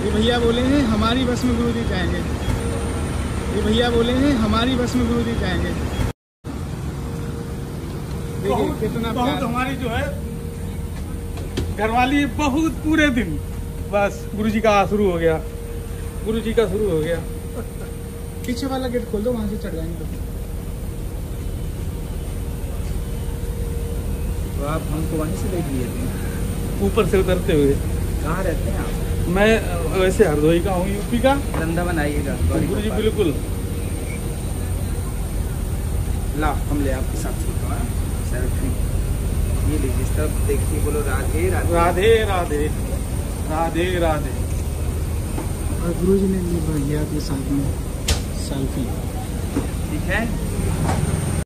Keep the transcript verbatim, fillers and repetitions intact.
ये भैया बोले हैं हमारी बस में गुरुजी जाएंगे। ये भैया बोले हैं हमारी बस में गुरुजी जाएंगे। देखिए कितना बहुत हमारी जो है घरवाली बहुत पूरे दिन बस गुरुजी का शुरू हो गया, गुरुजी का शुरू हो गया। पीछे वाला गेट खोल दो, वहां से चढ़ जाएंगे। तो आप हमको वहीं से देख लिए थे, ऊपर से उतरते हुए। कहाँ रहते हैं आप? मैं वैसे हरदोई का हूँ, यूपी का। धंधा बनाइएगा गुरुजी बिल्कुल। ला हम ले आपके साथ फोटो है सेल्फी, ये लीजिए सब देखिए, बोलो राधे राधे राधे राधे राधे राधे। और गुरुजी ने ली भैया के साथ में सेल्फी। ठीक है।